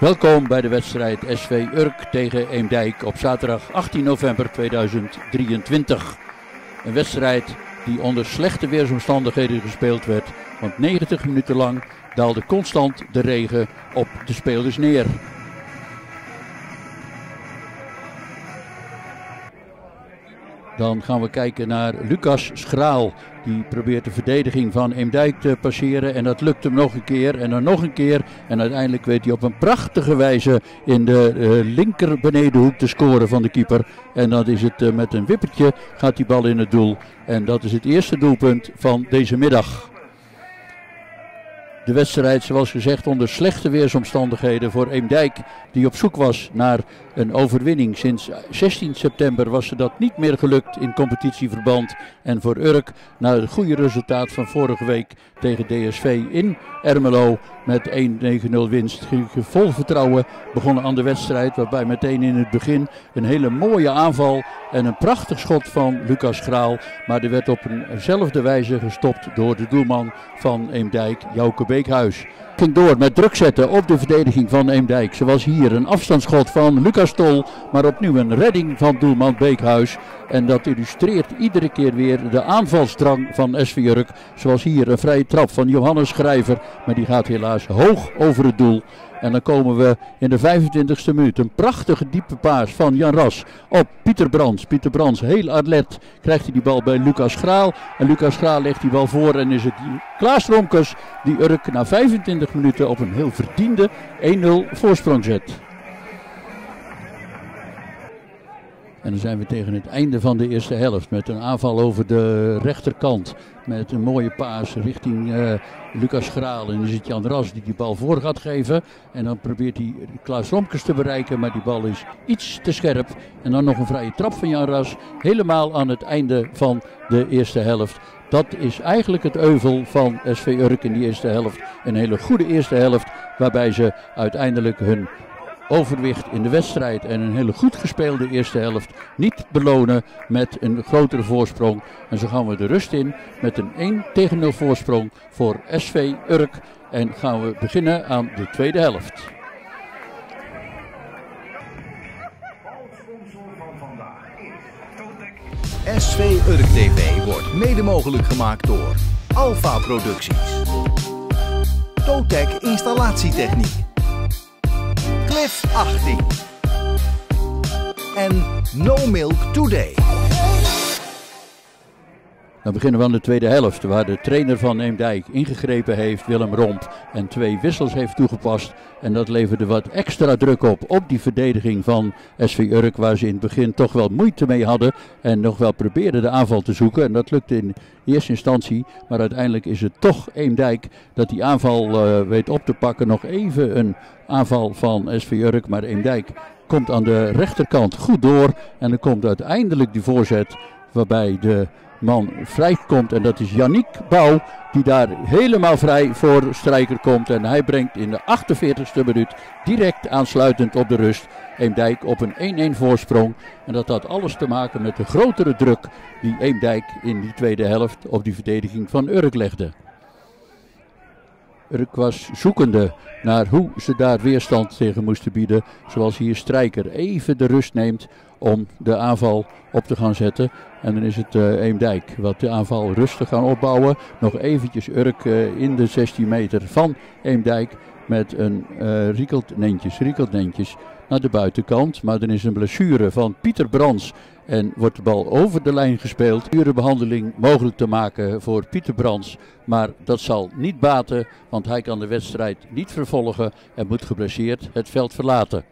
Welkom bij de wedstrijd SV Urk tegen Eemdijk op zaterdag 18 november 2023. Een wedstrijd die onder slechte weersomstandigheden gespeeld werd, want 90 minuten lang daalde constant de regen op de spelers neer. Dan gaan we kijken naar Lucas Schraal. Die probeert de verdediging van Eemdijk te passeren. En dat lukt hem nog een keer en dan nog een keer. En uiteindelijk weet hij op een prachtige wijze in de linker benedenhoek te scoren van de keeper. En dan is het met een wippertje gaat die bal in het doel. En dat is het eerste doelpunt van deze middag. De wedstrijd, zoals gezegd, onder slechte weersomstandigheden voor Eemdijk, die op zoek was naar een overwinning. Sinds 16 september was ze dat niet meer gelukt in competitieverband. En voor Urk, na het goede resultaat van vorige week tegen DSV in Ermelo met 1-9-0 winst, ging vol vertrouwen begonnen aan de wedstrijd. Waarbij meteen in het begin een hele mooie aanval en een prachtig schot van Lucas Schraal. Maar die werd op eenzelfde wijze gestopt door de doelman van Eemdijk, Jouke Beekhuis. Ging door met druk zetten op de verdediging van Eemdijk. Zoals hier een afstandsschot van Lucas Tol, maar opnieuw een redding van doelman Beekhuis. En dat illustreert iedere keer weer de aanvalsdrang van SV Urk. Zoals hier een vrije trap van Johannes Schrijver, maar die gaat helaas hoog over het doel. En dan komen we in de 25e minuut. Een prachtige diepe paas van Jan Ras op Pieter Brands. Pieter Brands, heel alert, krijgt hij die bal bij Lucas Schraal. En Lucas Schraal legt die bal voor en is het Klaas Romkes die Urk na 25 minuten op een heel verdiende 1-0 voorsprong zet. En dan zijn we tegen het einde van de eerste helft met een aanval over de rechterkant. Met een mooie paas richting Lucas Schraal. En dan is het Jan Ras die bal voor gaat geven. En dan probeert hij Klaas Romkes te bereiken. Maar die bal is iets te scherp. En dan nog een vrije trap van Jan Ras. Helemaal aan het einde van de eerste helft. Dat is eigenlijk het euvel van SV Urk in die eerste helft. Een hele goede eerste helft. Waarbij ze uiteindelijk hun overwicht in de wedstrijd en een hele goed gespeelde eerste helft niet belonen met een grotere voorsprong. En zo gaan we de rust in met een 1-0 voorsprong voor SV Urk. En gaan we beginnen aan de tweede helft. SV Urk TV wordt mede mogelijk gemaakt door Alpha Producties, Totec Installatietechniek, Cliff 18 en No Milk Today. Dan beginnen we aan de tweede helft, waar de trainer van Eemdijk ingegrepen heeft, Willem Romp, en 2 wissels heeft toegepast. En dat leverde wat extra druk op die verdediging van SV Urk, waar ze in het begin toch wel moeite mee hadden en nog wel probeerden de aanval te zoeken. En dat lukte in eerste instantie, maar uiteindelijk is het toch Eemdijk dat die aanval weet op te pakken. Nog even een aanval van SV Urk, maar Eemdijk komt aan de rechterkant goed door. En dan komt uiteindelijk die voorzet waarbij de man vrijkomt en dat is Yannick Bouw die daar helemaal vrij voor Strijker komt. En hij brengt in de 48e minuut direct aansluitend op de rust Eemdijk op een 1-1 voorsprong. En dat had alles te maken met de grotere druk die Eemdijk in die tweede helft op die verdediging van Urk legde. Urk was zoekende naar hoe ze daar weerstand tegen moesten bieden. Zoals hier Strijker even de rust neemt om de aanval op te gaan zetten. En dan is het Eemdijk wat de aanval rustig gaan opbouwen. Nog eventjes Urk in de 16 meter van Eemdijk met een Riekelt Nentjes naar de buitenkant. Maar dan is een blessure van Pieter Brands en wordt de bal over de lijn gespeeld. Behandeling mogelijk te maken voor Pieter Brands. Maar dat zal niet baten, want hij kan de wedstrijd niet vervolgen en moet geblesseerd het veld verlaten.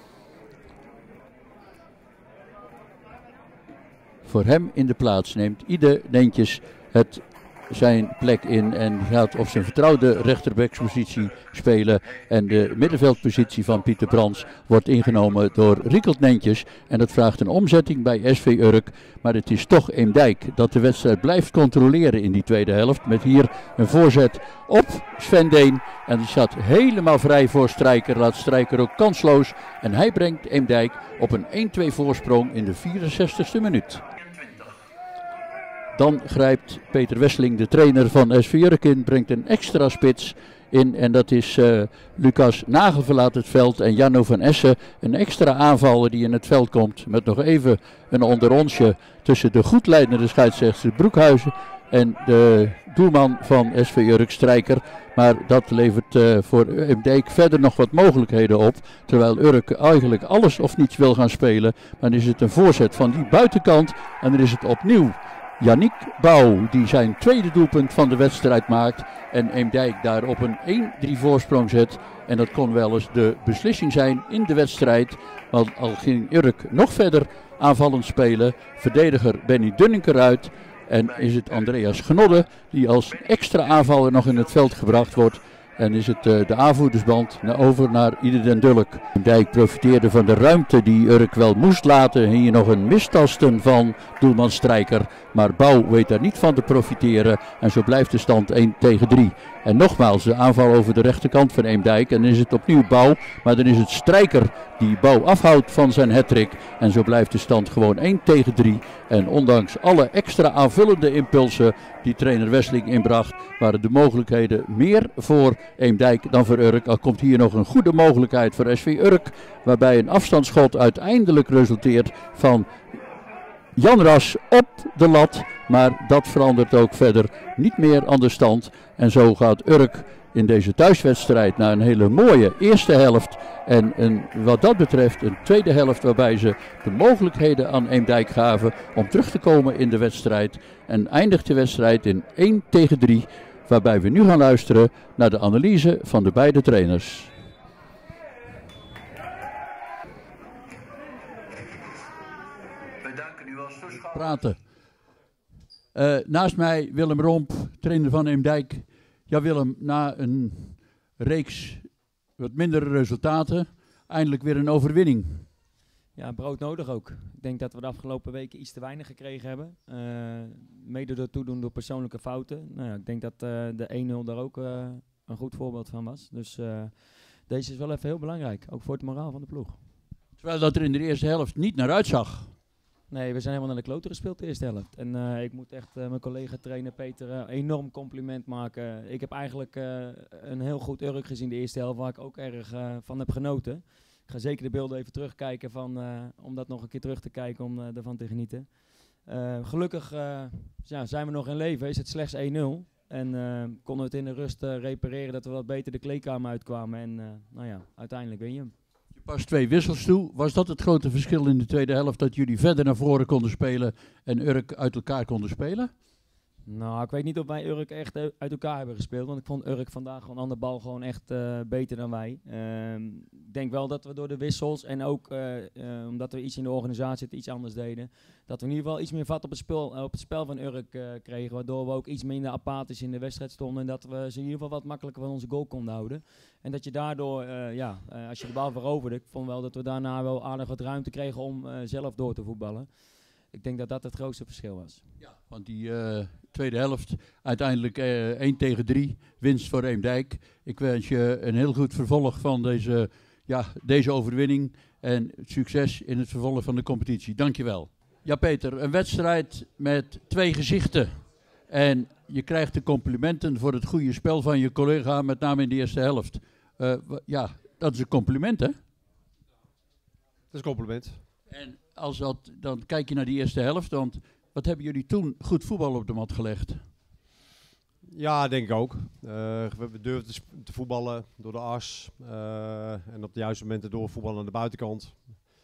Voor hem in de plaats neemt Ide Nentjes zijn plek in en gaat op zijn vertrouwde rechterbackspositie spelen. En de middenveldpositie van Pieter Brands wordt ingenomen door Riekelt Nentjes. En dat vraagt een omzetting bij SV Urk. Maar het is toch Eemdijk dat de wedstrijd blijft controleren in die tweede helft. Met hier een voorzet op Sven Deen. En die staat helemaal vrij voor Strijker. Laat Strijker ook kansloos. En hij brengt Eemdijk op een 1-2 voorsprong in de 64e minuut. Dan grijpt Peter Wesseling, de trainer van SV Urk in, brengt een extra spits in en dat is Lucas Nagel verlaat het veld en Janno van Essen, een extra aanvaller die in het veld komt met nog even een onderonsje tussen de goed leidende scheidsrechter Broekhuizen en de doelman van SV Urk, Strijker. Maar dat levert voor Eemdijk verder nog wat mogelijkheden op. Terwijl Urk eigenlijk alles of niets wil gaan spelen. Maar dan is het een voorzet van die buitenkant. En dan is het opnieuw Yannick Bouw die zijn tweede doelpunt van de wedstrijd maakt. En Eemdijk daar op een 1-3 voorsprong zet. En dat kon wel eens de beslissing zijn in de wedstrijd. Want al ging Urk nog verder aanvallend spelen. Verdediger Benny Dunning eruit. En is het Andreas Genodde die als extra aanvaller nog in het veld gebracht wordt. En is het de aanvoerdersband over naar Ieder den Dulk. Dijk profiteerde van de ruimte die Urk wel moest laten. Hier nog een mistasten van doelman Strijker. Maar Bouw weet daar niet van te profiteren. En zo blijft de stand 1-3. En nogmaals de aanval over de rechterkant van Eemdijk. En dan is het opnieuw Bouw. Maar dan is het Strijker die Bouw afhoudt van zijn hattrick. En zo blijft de stand gewoon 1-3. En ondanks alle extra aanvullende impulsen die trainer Wesseling inbracht, waren de mogelijkheden meer voor Eemdijk dan voor Urk. Al komt hier nog een goede mogelijkheid voor SV Urk. Waarbij een afstandsschot uiteindelijk resulteert van Jan Ras op de lat. Maar dat verandert ook verder niet meer aan de stand. En zo gaat Urk in deze thuiswedstrijd naar een hele mooie eerste helft. En wat dat betreft een tweede helft waarbij ze de mogelijkheden aan Eemdijk gaven om terug te komen in de wedstrijd. En eindigt de wedstrijd in 1-3. Waarbij we nu gaan luisteren naar de analyse van de beide trainers. Bedanken u als toeschouwer. Praten. Naast mij Willem Romp, trainer van Eemdijk. Ja Willem, na een reeks wat mindere resultaten, eindelijk weer een overwinning. Ja, broodnodig ook. Ik denk dat we de afgelopen weken iets te weinig gekregen hebben. Mede door toedoen door persoonlijke fouten. Nou ja, ik denk dat de 1-0 daar ook een goed voorbeeld van was. Dus deze is wel even heel belangrijk, ook voor het moraal van de ploeg. Terwijl dat er in de eerste helft niet naar uitzag. Nee, we zijn helemaal naar de kloten gespeeld de eerste helft. En ik moet echt mijn collega-trainer Peter een enorm compliment maken. Ik heb eigenlijk een heel goed Urk gezien de eerste helft, waar ik ook erg van heb genoten. Ik ga zeker de beelden even terugkijken om dat nog een keer terug te kijken, om ervan te genieten. Gelukkig zijn we nog in leven, is het slechts 1-0. En konden we het in de rust repareren dat we wat beter de kleedkamer uitkwamen. En uiteindelijk win je hem. Pas 2 wissels toe. Was dat het grote verschil in de tweede helft, dat jullie verder naar voren konden spelen en Urk uit elkaar konden spelen? Nou, ik weet niet of wij Urk echt uit elkaar hebben gespeeld, want ik vond Urk vandaag gewoon aan de bal gewoon echt beter dan wij. Ik denk wel dat we door de wissels en ook omdat we iets in de organisatie iets anders deden, dat we in ieder geval iets meer vat op het spel van Urk kregen, waardoor we ook iets minder apathisch in de wedstrijd stonden en dat we ze in ieder geval wat makkelijker van onze goal konden houden. En dat je daardoor, als je de bal veroverde, ik vond wel dat we daarna wel aardig wat ruimte kregen om zelf door te voetballen. Ik denk dat dat het grootste verschil was. Ja, want die tweede helft, uiteindelijk 1-3, winst voor Eemdijk. Ik wens je een heel goed vervolg van deze overwinning en succes in het vervolg van de competitie. Dankjewel. Ja Peter, een wedstrijd met 2 gezichten. En je krijgt de complimenten voor het goede spel van je collega, met name in de eerste helft. Dat is een compliment, hè? Dat is een compliment. En dan kijk je naar die eerste helft, want wat hebben jullie toen goed voetbal op de mat gelegd? Ja, denk ik ook. We durfden te voetballen door de as en op de juiste momenten doorvoetballen aan de buitenkant.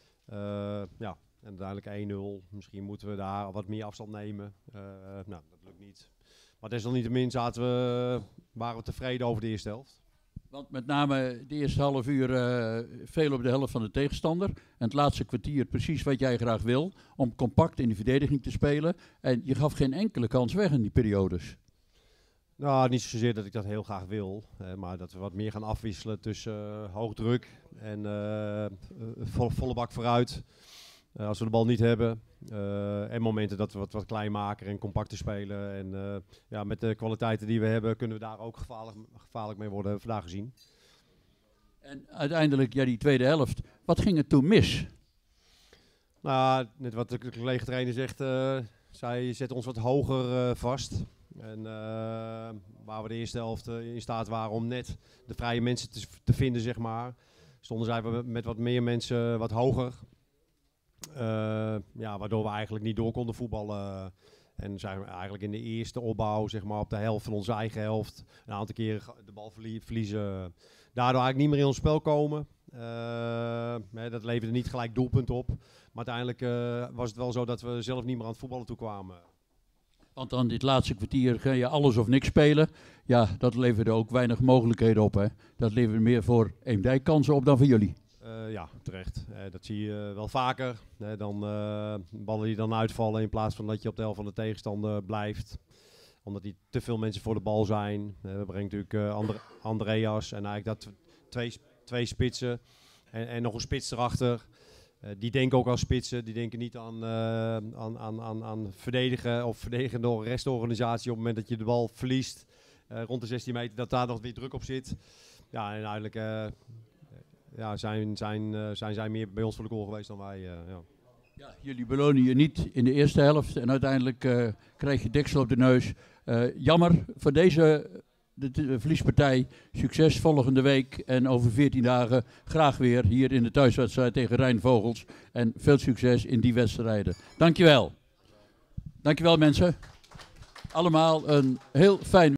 En uiteindelijk 1-0. Misschien moeten we daar wat meer afstand nemen. Dat lukt niet. Maar desalniettemin waren we tevreden over de eerste helft. Want met name de eerste half uur veel op de helft van de tegenstander. En het laatste kwartier precies wat jij graag wil. Om compact in de verdediging te spelen. En je gaf geen enkele kans weg in die periodes. Nou, niet zozeer dat ik dat heel graag wil. Maar dat we wat meer gaan afwisselen tussen hoog druk en volle bak vooruit. Als we de bal niet hebben. En momenten dat we wat klein maken en compacter spelen. En met de kwaliteiten die we hebben kunnen we daar ook gevaarlijk mee worden vandaag gezien. En uiteindelijk, die tweede helft. Wat ging er toen mis? Nou, net wat de collega-trainer zegt. Zij zetten ons wat hoger vast. En waar we de eerste helft in staat waren om net de vrije mensen te vinden, zeg maar. Stonden zij met wat meer mensen wat hoger. Ja, waardoor we eigenlijk niet door konden voetballen. En zijn we eigenlijk in de eerste opbouw, zeg maar, op de helft van onze eigen helft een aantal keren de bal verliezen. Daardoor eigenlijk niet meer in ons spel komen. Dat leverde niet gelijk doelpunt op. Maar uiteindelijk was het wel zo dat we zelf niet meer aan het voetballen toe kwamen. Want dan dit laatste kwartier ga je alles of niks spelen. Ja, dat leverde ook weinig mogelijkheden op. Hè? Dat leverde meer voor Eemdijk kansen op dan voor jullie. Ja, terecht. Dat zie je wel vaker. Dan ballen die dan uitvallen in plaats van dat je op de helft van de tegenstander blijft. Omdat die te veel mensen voor de bal zijn. We brengen natuurlijk Andreas en eigenlijk dat twee spitsen en nog een spits erachter. Die denken ook als spitsen. Die denken niet aan verdedigen of verdedigen door een restorganisatie op het moment dat je de bal verliest. Rond de 16 meter, dat daar nog weer druk op zit. Ja, en eigenlijk zijn zij meer bij ons voor de goal geweest dan wij. Ja, jullie belonen je niet in de eerste helft en uiteindelijk krijg je deksel op de neus. Jammer voor deze verliespartij. Succes volgende week en over 14 dagen graag weer hier in de thuiswedstrijd tegen Rijnvogels. En veel succes in die wedstrijden. Dankjewel. Dankjewel mensen. Allemaal een heel fijn